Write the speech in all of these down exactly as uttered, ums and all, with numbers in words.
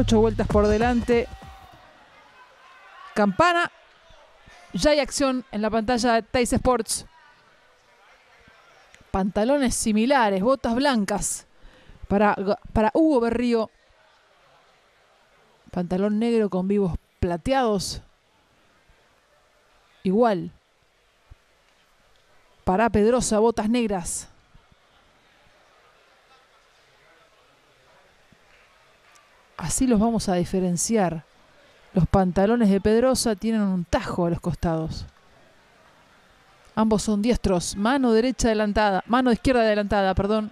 Ocho vueltas por delante. Campana. Ya hay acción en la pantalla de Teis Sports. Pantalones similares, botas blancas para, para Hugo Berrío. Pantalón negro con vivos plateados. Igual. Para Pedrosa, botas negras. Así los vamos a diferenciar. Los pantalones de Pedrosa tienen un tajo a los costados. Ambos son diestros. Mano derecha adelantada. Mano izquierda adelantada, perdón.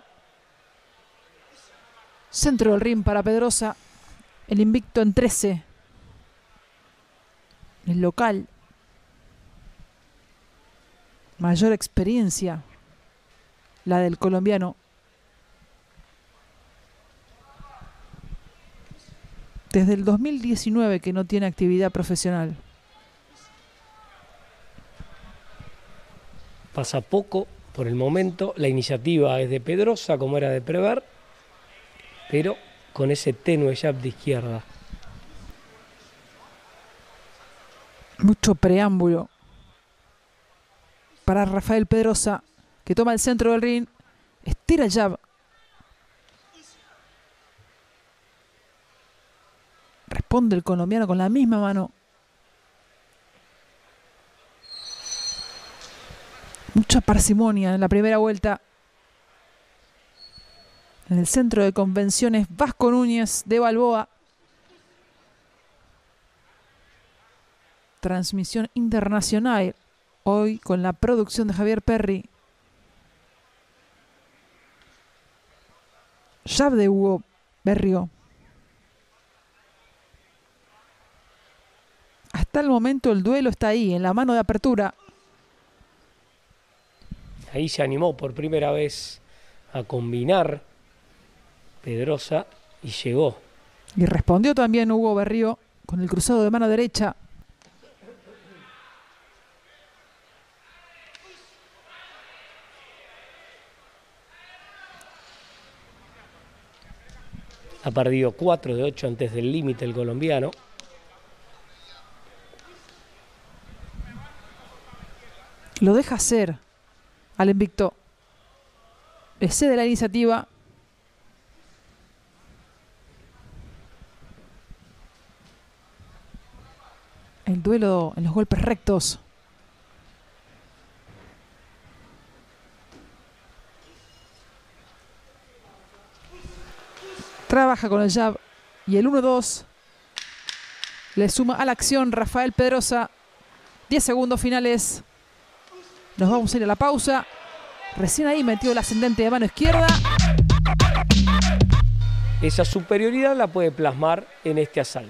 Centro del ring para Pedrosa. El invicto en trece. El local. Mayor experiencia. La del colombiano. Desde el dos mil diecinueve que no tiene actividad profesional. Pasa poco por el momento. La iniciativa es de Pedrosa, como era de prever, pero con ese tenue jab de izquierda. Mucho preámbulo para Rafael Pedrosa, que toma el centro del ring. Estira el jab. Responde el colombiano con la misma mano. Mucha parsimonia en la primera vuelta. En el centro de convenciones Vasco Núñez de Balboa. Transmisión internacional. Hoy con la producción de Javier Perry. Jab de Hugo Berrío. Hasta el momento el duelo está ahí, en la mano de apertura. Ahí se animó por primera vez a combinar Pedrosa y llegó. Y respondió también Hugo Berrío con el cruzado de mano derecha. Ha perdido cuatro de ocho antes del límite el colombiano. Lo deja hacer al invicto. Le cede la iniciativa. El duelo en los golpes rectos. Trabaja con el jab. Y el uno dos le suma a la acción Rafael Pedrosa. diez segundos finales. Nos vamos a ir a la pausa. Recién ahí metió el ascendente de mano izquierda. Esa superioridad la puede plasmar en este asalto.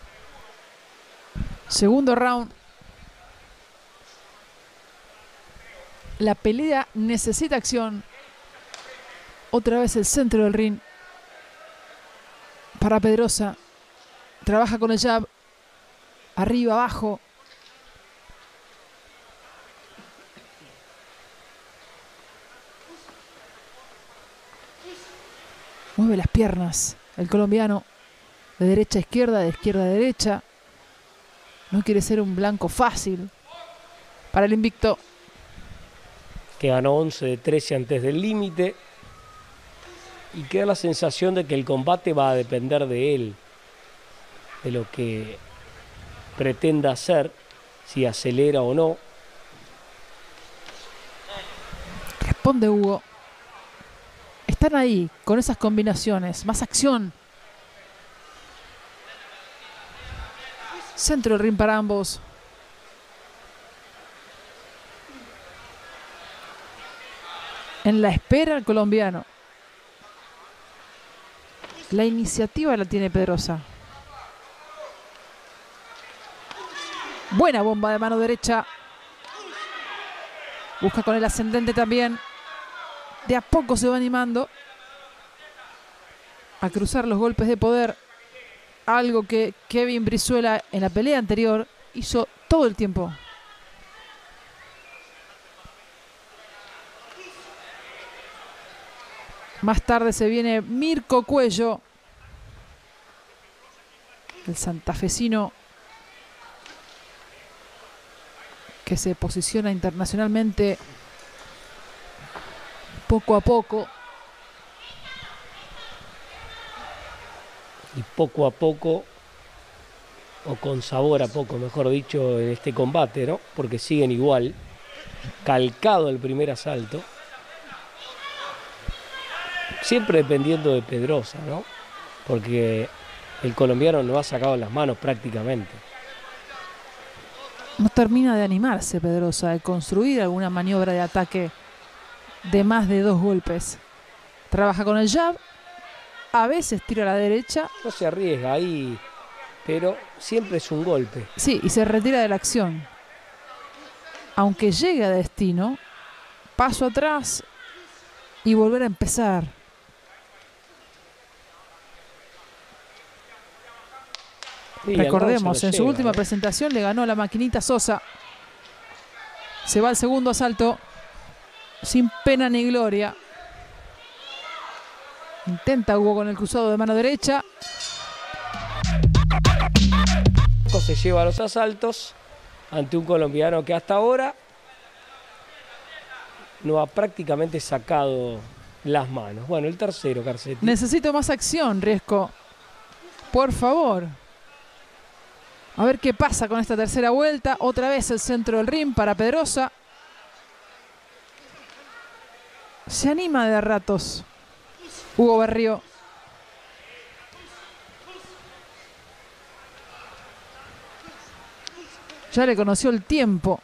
Segundo round. La pelea necesita acción. Otra vez el centro del ring. Para Pedrosa. Trabaja con el jab. Arriba, abajo. Mueve las piernas el colombiano. De derecha a izquierda, de izquierda a derecha. No quiere ser un blanco fácil para el invicto. Que ganó once de trece antes del límite. Y queda la sensación de que el combate va a depender de él. De lo que pretenda hacer. Si acelera o no. Responde Hugo. Están ahí con esas combinaciones. Más acción. Centro del ring para ambos. En la espera el colombiano. La iniciativa la tiene Pedrosa. Buena bomba de mano derecha. Busca con el ascendente también. De a poco se va animando a cruzar los golpes de poder. Algo que Kevin Brizuela en la pelea anterior hizo todo el tiempo. Más tarde se viene Mirko Cuello. El santafesino que se posiciona internacionalmente poco a poco. Y poco a poco, o con sabor a poco, mejor dicho, en este combate, ¿no? Porque siguen igual, calcado el primer asalto. Siempre dependiendo de Pedrosa, ¿no? Porque el colombiano no ha sacado las manos prácticamente. No termina de animarse Pedrosa, de construir alguna maniobra de ataque de más de dos golpes. Trabaja con el jab, a veces tira a la derecha. No se arriesga ahí, pero siempre es un golpe. Sí, y se retira de la acción. Aunque llegue a destino, paso atrás y volver a empezar. Sí, recordemos, en llega, su última ¿eh? presentación le ganó a la maquinita Sosa. Se va al segundo asalto sin pena ni gloria. Intenta Hugo con el cruzado de mano derecha. Se lleva los asaltos ante un colombiano que hasta ahora no ha prácticamente sacado las manos. Bueno, el tercero, Carcetti. Necesito más acción, Riesco. Por favor. A ver qué pasa con esta tercera vuelta. Otra vez el centro del ring para Pedrosa. Se anima de a ratos Hugo Berrío. Ya le conoció el tiempo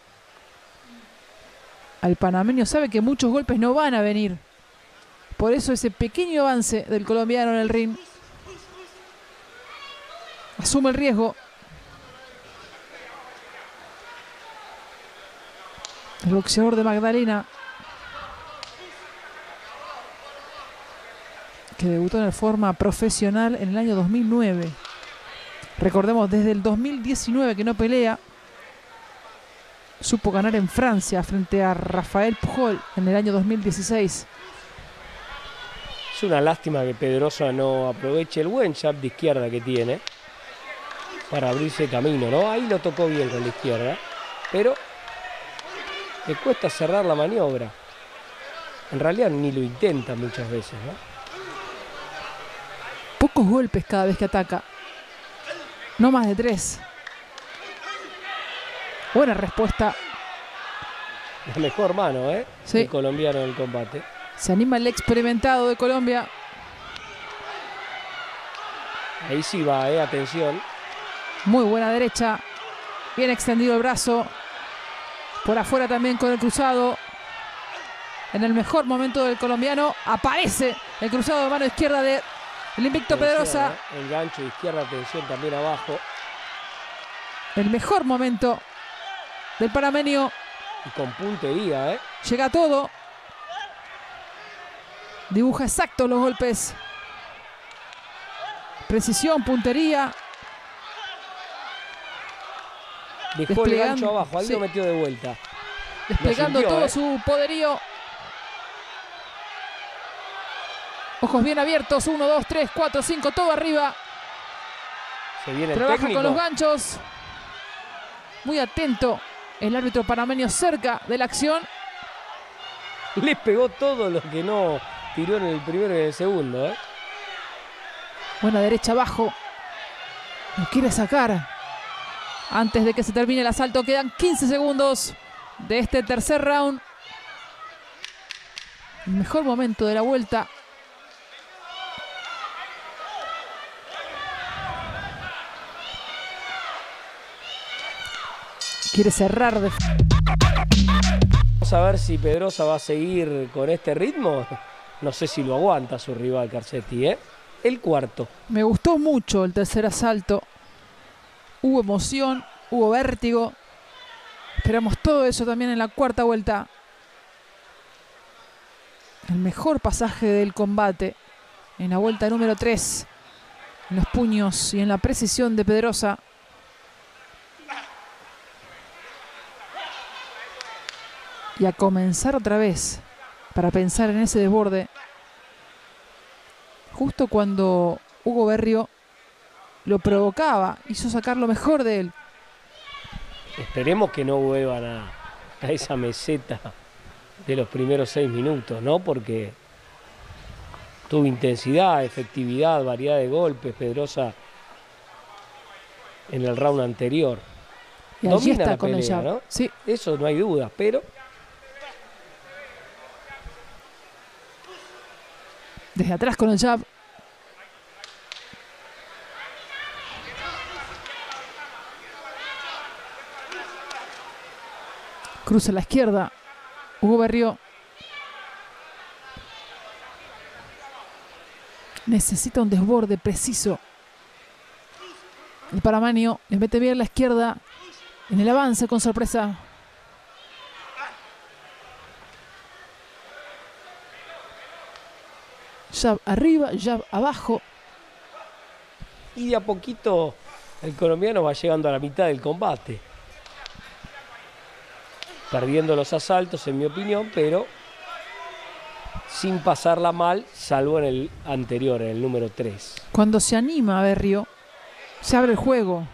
al panameño. Sabe que muchos golpes no van a venir. Por eso ese pequeño avance del colombiano en el ring. Asume el riesgo. El boxeador de Magdalena, que debutó en forma profesional en el año dos mil nueve. Recordemos, desde el dos mil diecinueve que no pelea. Supo ganar en Francia frente a Rafael Pujol en el año dos mil dieciséis. Es una lástima que Pedrosa no aproveche el buen jab de izquierda que tiene para abrirse camino, ¿no? Ahí lo tocó bien con la izquierda, pero le cuesta cerrar la maniobra. En realidad ni lo intenta muchas veces, ¿no? Pocos golpes cada vez que ataca. No más de tres. Buena respuesta. La mejor mano, ¿eh? Sí. El colombiano del combate. Se anima el experimentado de Colombia. Ahí sí va, ¿eh? Atención. Muy buena derecha. Bien extendido el brazo. Por afuera también con el cruzado. En el mejor momento del colombiano aparece el cruzado de mano izquierda de el invicto Atención, Pedrosa. ¿eh? El gancho de izquierda, atención también abajo. El mejor momento del panameño. Y con puntería, ¿eh? Llega a todo. Dibuja exactos los golpes. Precisión, puntería. Dejó el gancho abajo, ahí sí. Lo metió de vuelta. Desplegando sintió, todo ¿eh? su poderío. Ojos bien abiertos. Uno, dos, tres, cuatro, cinco. Todo arriba. Se viene el Trabaja técnico. con los ganchos. Muy atento el árbitro panameño cerca de la acción. Le pegó todo lo que no tiró en el primero y en el segundo, ¿eh? Buena derecha abajo. Lo quiere sacar. Antes de que se termine el asalto, quedan quince segundos de este tercer round. El mejor momento de la vuelta. Quiere cerrar de... Vamos a ver si Pedrosa va a seguir con este ritmo. No sé si lo aguanta su rival Carcetti, ¿eh? El cuarto. Me gustó mucho el tercer asalto. Hubo emoción, hubo vértigo. Esperamos todo eso también en la cuarta vuelta. El mejor pasaje del combate en la vuelta número tres. En los puños y en la precisión de Pedrosa. Y a comenzar otra vez para pensar en ese desborde. Justo cuando Hugo Berrío lo provocaba, hizo sacar lo mejor de él. Esperemos que no vuelvan a, a esa meseta de los primeros seis minutos, ¿no? Porque tuvo intensidad, efectividad, variedad de golpes, Pedrosa en el round anterior. Y allí Domina está la con el pelea, jab. ¿no? Sí. Eso no hay duda, pero Desde atrás con el jab. Cruza a la izquierda. Hugo Berrío. Necesita un desborde preciso. El panameño le mete bien la izquierda en el avance con sorpresa. Jab arriba, jab abajo. y de a poquito el colombiano va llegando a la mitad del combate. Perdiendo los asaltos, en mi opinión, pero sin pasarla mal, salvo en el anterior, en el número tres. Cuando se anima Berrío, se abre el juego.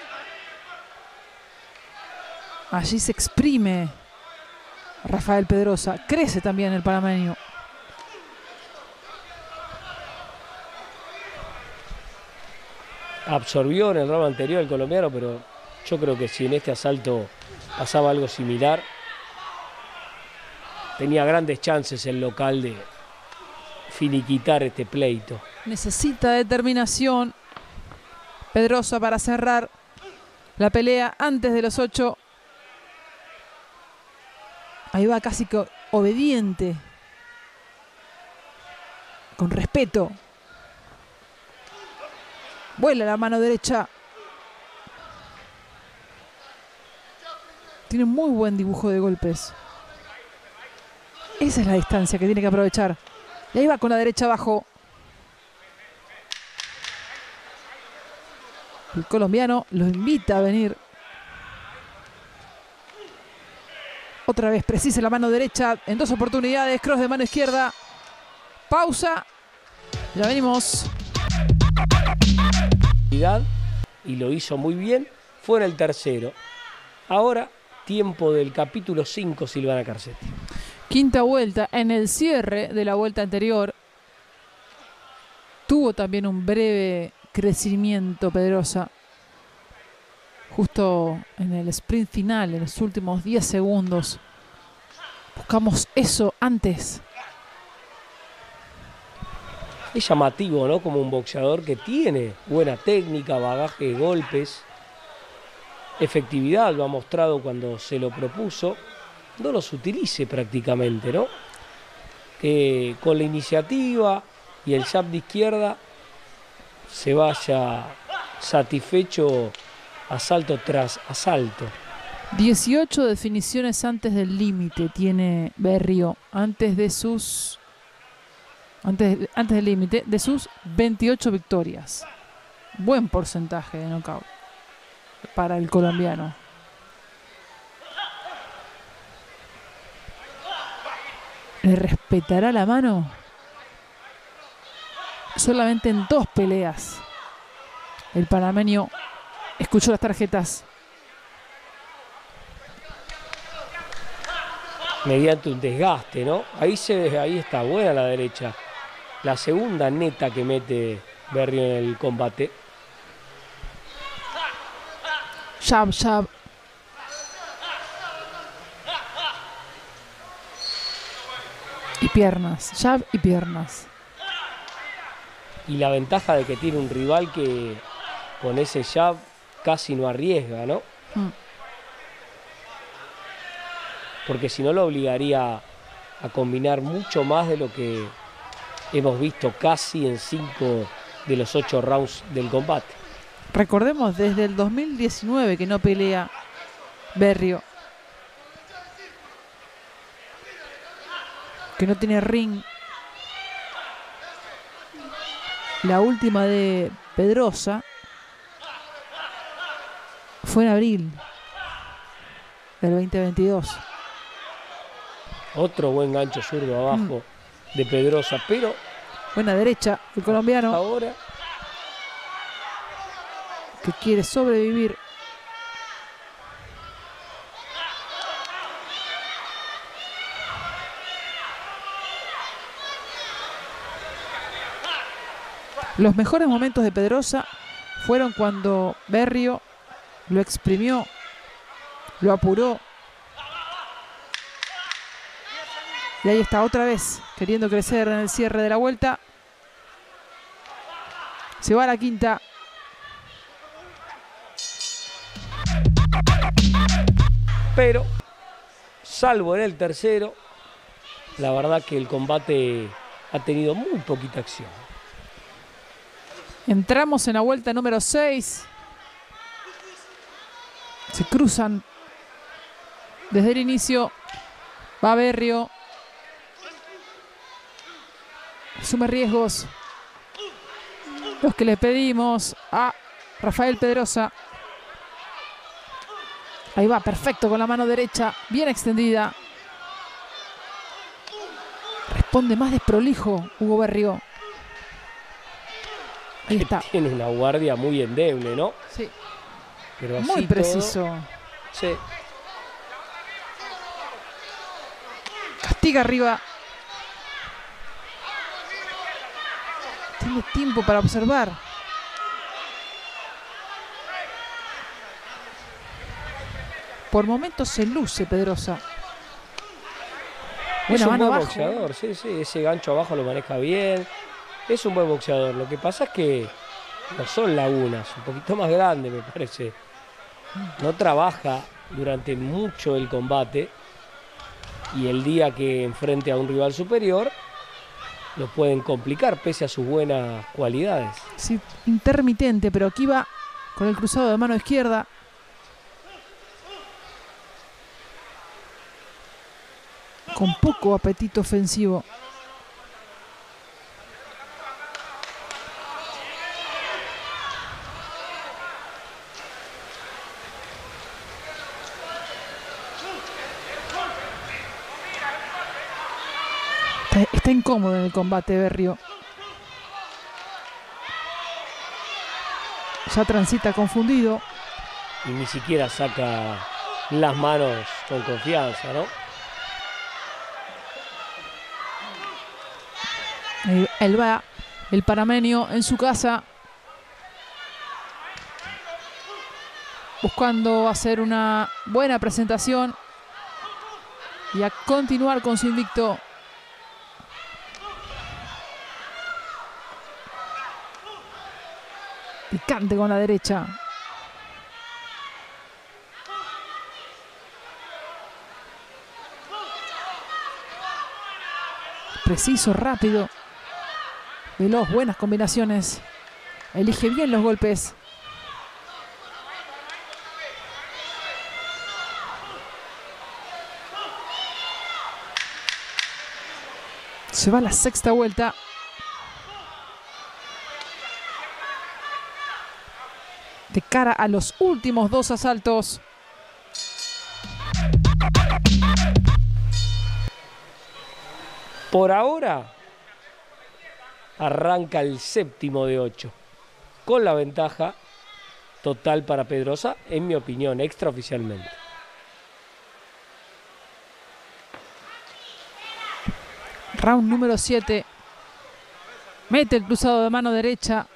Allí se exprime Rafael Pedrosa. Crece también el panameño. Absorbió en el round anterior el colombiano, pero yo creo que si en este asalto pasaba algo similar, tenía grandes chances el local de finiquitar este pleito. Necesita determinación Pedrosa para cerrar la pelea antes de los ocho. Ahí va casi que obediente, con respeto. Vuela la mano derecha. Tiene muy buen dibujo de golpes. Esa es la distancia que tiene que aprovechar. Y ahí va con la derecha abajo. El colombiano lo invita a venir. Otra vez precisa la mano derecha en dos oportunidades. Cross de mano izquierda. Pausa. Ya venimos. Y lo hizo muy bien. Fue en el tercero. Ahora, tiempo del capítulo cinco, Silvana Carcetti. Quinta vuelta. En el cierre de la vuelta anterior tuvo también un breve crecimiento Pedrosa. Justo en el sprint final, en los últimos diez segundos. Buscamos eso antes. Es llamativo, ¿no? Como un boxeador que tiene buena técnica, bagaje de golpes, efectividad, lo ha mostrado cuando se lo propuso, no los utilice prácticamente, ¿no? Que con la iniciativa y el jab de izquierda se vaya satisfecho asalto tras asalto. dieciocho definiciones antes del límite tiene Berrío, antes de sus antes, antes del límite de sus veintiocho victorias. Buen porcentaje de knockout para el colombiano. ¿Le respetará la mano? Solamente en dos peleas el panameño escuchó las tarjetas. Mediante un desgaste, ¿no? Ahí se ve, ahí está buena la derecha. La segunda neta que mete Berrío en el combate. Jab, jab. Y piernas, jab y piernas. Y la ventaja de que tiene un rival que con ese jab casi no arriesga, ¿no? Mm. Porque si no lo obligaría a combinar mucho más de lo que hemos visto casi en cinco de los ocho rounds del combate. Recordemos, desde el dos mil diecinueve que no pelea Berrío. Que no tiene ring. La última de Pedrosa fue en abril del veinte veintidós. Otro buen gancho zurdo abajo mm. de Pedrosa, pero buena derecha, el colombiano. Ahora que quiere sobrevivir. Los mejores momentos de Pedrosa fueron cuando Berrio lo exprimió, lo apuró. Y ahí está otra vez, queriendo crecer en el cierre de la vuelta. Se va a la quinta. Pero, salvo en el tercero, la verdad que el combate ha tenido muy poquita acción. Entramos en la vuelta número seis. Se cruzan desde el inicio. Va Berrio. Asume riesgos. Los que le pedimos a Rafael Pedrosa. Ahí va, perfecto con la mano derecha. Bien extendida. Responde más desprolijo Hugo Berrio. Ahí está. Tiene una guardia muy endeble, ¿no? Sí. Pero así muy preciso. Todo, sí. Castiga arriba. Tiene tiempo para observar. Por momentos se luce Pedrosa. Es Buena un mano buen abajo. boxeador, sí, sí. Ese gancho abajo lo maneja bien. Es un buen boxeador. Lo que pasa es que no son lagunas, un poquito más grande me parece. No trabaja durante mucho el combate y el día que enfrente a un rival superior lo pueden complicar pese a sus buenas cualidades. Sí, intermitente, pero aquí va con el cruzado de mano izquierda. Con poco apetito ofensivo. Está, está incómodo en el combate Berrio. Ya transita confundido. Y ni siquiera saca las manos con confianza, ¿no? Ahí, él va, el panameño en su casa. Buscando hacer una buena presentación. Y a continuar con su invicto. Picante con la derecha. Preciso, rápido. Veloz, buenas combinaciones. Elige bien los golpes. Se va a la sexta vuelta. De cara a los últimos dos asaltos. Por ahora arranca el séptimo de ocho, con la ventaja total para Pedrosa, en mi opinión, extraoficialmente. Round número siete. Mete el cruzado de mano derecha.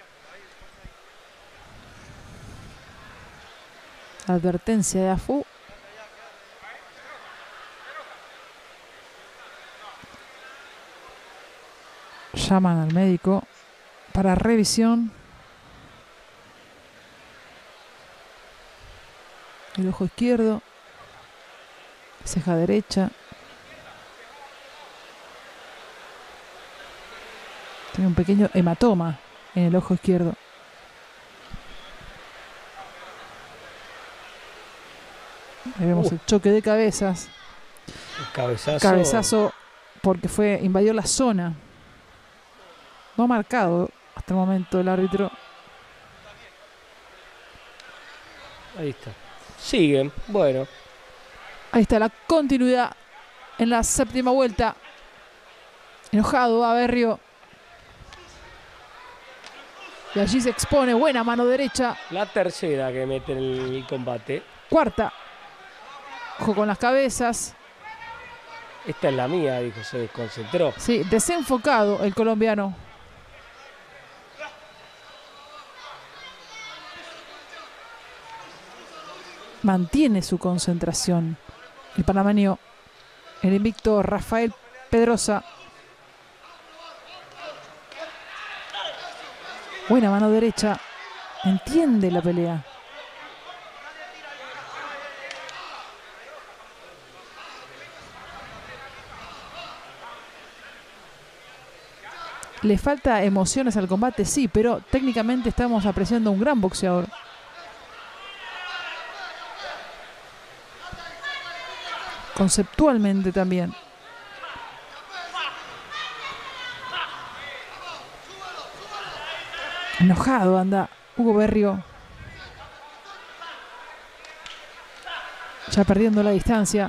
Advertencia de Afu. Llaman al médico para revisión. El ojo izquierdo. Ceja derecha. Tiene un pequeño hematoma en el ojo izquierdo. Ahí vemos uh. el choque de cabezas. El cabezazo. Cabezazo porque fue invadió la zona. No ha marcado hasta el momento el árbitro. Ahí está. Siguen. Bueno. Ahí está la continuidad en la séptima vuelta. Enojado va Berrio. Y allí se expone, buena mano derecha. La tercera que mete en el combate. Cuarta. Ojo con las cabezas. Esta es la mía, dijo, se desconcentró. Sí, desenfocado el colombiano. Mantiene su concentración el panameño, el invicto Rafael Pedrosa. Buena mano derecha. Entiende la pelea. Le falta emociones al combate, sí, pero técnicamente estamos apreciando a un gran boxeador. Conceptualmente también. Enojado anda Hugo Berrio. Ya perdiendo la distancia.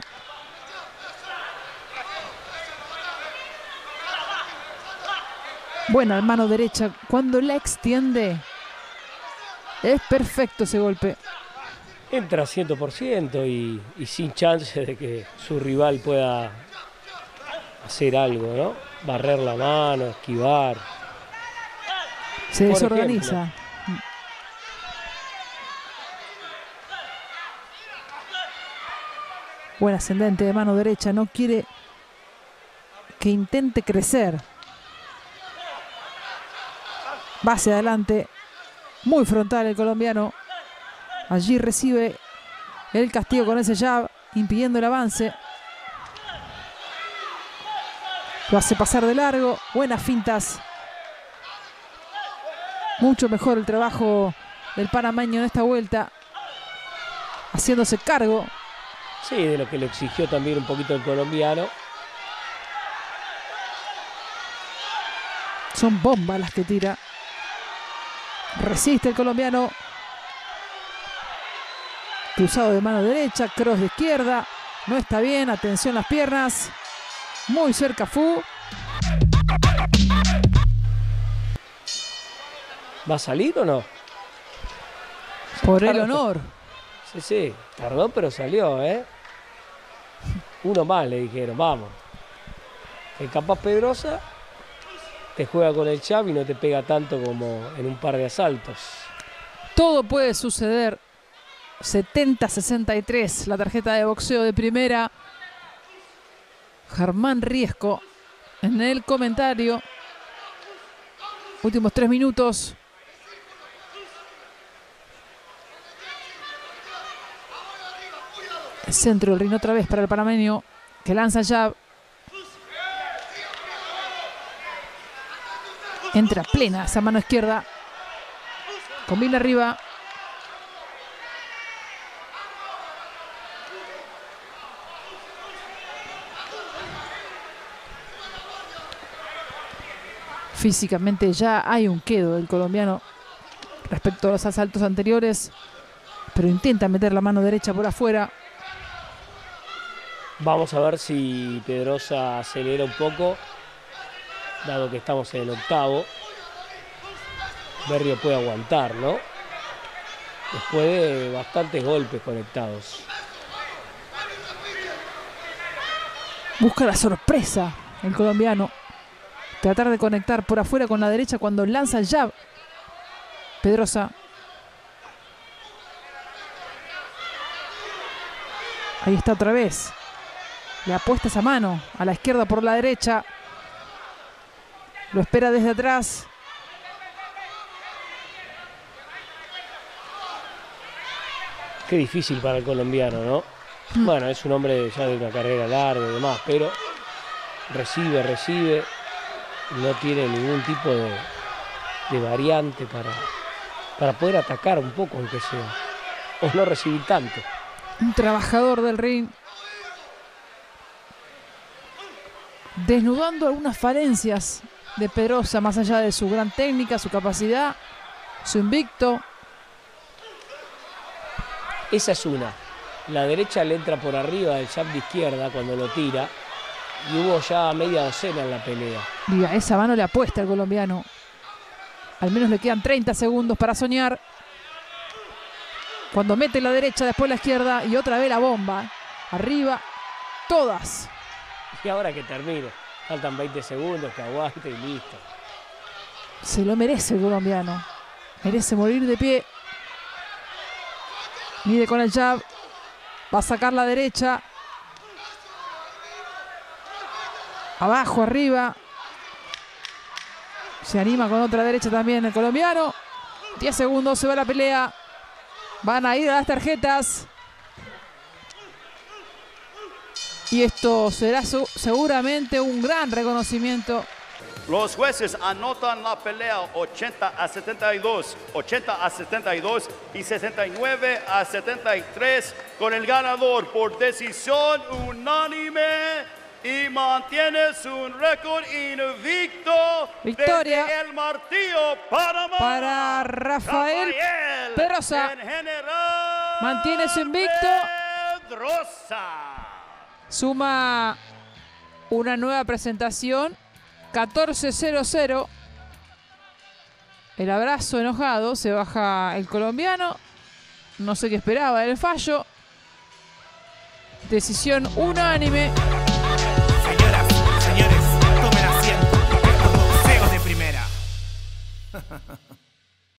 Buena mano derecha. Cuando la extiende, es perfecto ese golpe. Entra cien por ciento y, y sin chance de que su rival pueda hacer algo, ¿no? Barrer la mano, esquivar. Se Por desorganiza. ejemplo. Buen ascendente de mano derecha. No quiere que intente crecer. Va hacia adelante. Muy frontal el colombiano. Allí recibe el castigo con ese jab, impidiendo el avance. Lo hace pasar de largo. Buenas fintas. Mucho mejor el trabajo del panameño en esta vuelta. Haciéndose cargo. Sí, de lo que le exigió también un poquito el colombiano. Son bombas las que tira. Resiste el colombiano. Cruzado de mano derecha, cross de izquierda. No está bien, atención las piernas. Muy cerca Fu. ¿Va a salir o no? Por el honor. Sí, sí, tardó pero salió, ¿eh? Uno más le dijeron, vamos. El capaz Pedrosa te juega con el jab y no te pega tanto como en un par de asaltos. Todo puede suceder. setenta sesenta y tres, la tarjeta de boxeo de primera. Germán Riesco en el comentario. Últimos tres minutos. El centro del ring otra vez para el panameño, que lanza jab. Entra plena esa mano izquierda. Combina arriba. Físicamente ya hay un quedo del colombiano respecto a los asaltos anteriores, pero intenta meter la mano derecha por afuera. Vamos a ver si Pedrosa acelera un poco, dado que estamos en el octavo. Berrio puede aguantar, ¿no? Después de bastantes golpes conectados. Busca la sorpresa el colombiano. Tratar de conectar por afuera con la derecha cuando lanza el jab. Pedrosa. Ahí está otra vez. Le apuesta esa mano a la izquierda por la derecha. Lo espera desde atrás. Qué difícil para el colombiano, ¿no? Mm. Bueno, es un hombre ya de una carrera larga y demás, pero recibe, recibe. No tiene ningún tipo de, de variante para, para poder atacar un poco, aunque sea. O no recibir tanto. Un trabajador del ring. Desnudando algunas falencias de Pedrosa, más allá de su gran técnica, su capacidad, su invicto. Esa es una. La derecha le entra por arriba del jab de izquierda cuando lo tira. Y hubo ya media docena en la pelea. Diga, esa mano le apuesta al colombiano. Al menos le quedan treinta segundos para soñar. Cuando mete la derecha, después la izquierda y otra vez la bomba. Arriba, todas. Y ahora que termine. Faltan veinte segundos, que aguante y listo. Se lo merece el colombiano. Merece morir de pie. Mide con el jab. Va a sacar la derecha. Abajo, arriba. Se anima con otra derecha también el colombiano. diez segundos, se va la pelea. Van a ir a las tarjetas. Y esto será seguramente un gran reconocimiento. Los jueces anotan la pelea ochenta a setenta y dos, ochenta a setenta y dos y sesenta y nueve a setenta y tres con el ganador por decisión unánime y mantiene su récord invicto. Victoria desde el Martillo Panamá para Rafael, Rafael Pedrosa. Mantiene su invicto. Pedrosa. Suma una nueva presentación. catorce cero cero. El abrazo enojado. Se baja el colombiano. No sé qué esperaba del fallo. Decisión unánime. Señoras, señores, tomen asiento. Estos boxeos de primera.